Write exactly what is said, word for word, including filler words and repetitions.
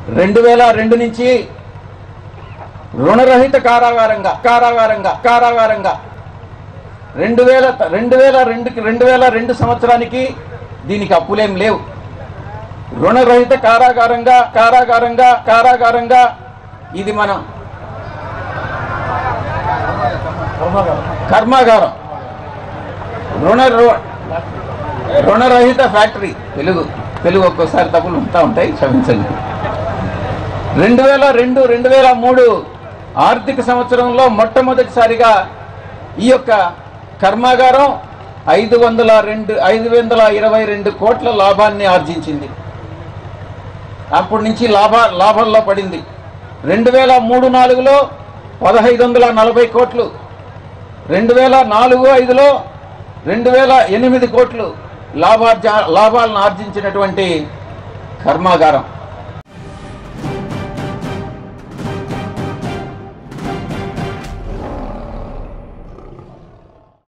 రెండు వేల రెండు నుంచి రుణరహిత కారాగారంగా కారాగారంగా కారాగారంగా రెండు వేల రెండు వేల రెండుకి రెండు వేల రెండు సంవత్సరానికి దీనికి అప్పులేం లేవు. రుణరహిత కారాగారంగా కారాగారంగా కారాగారంగా ఇది మనం కర్మాగారం రుణ రుణరహిత ఫ్యాక్టరీ. తెలుగు తెలుగు ఒక్కోసారి తప్పులు ఉంటా ఉంటాయి, క్షమించండి. రెండు వేల రెండు రెండు వేల మూడు ఆర్థిక సంవత్సరంలో మొట్టమొదటిసారిగా ఈ యొక్క కర్మాగారం ఐదు వందల రెండు ఐదు వందల ఇరవై రెండు కోట్ల లాభాన్ని ఆర్జించింది. అప్పటి నుంచి లాభ లాభంలో పడింది. రెండు వేల మూడు నాలుగులో పదహైదు వందల నలభై కోట్లు, రెండు వేల నాలుగు ఐదులో రెండు వేల ఎనిమిది కోట్లు లాభార్జ లాభాలను ఆర్జించినటువంటి కర్మాగారం.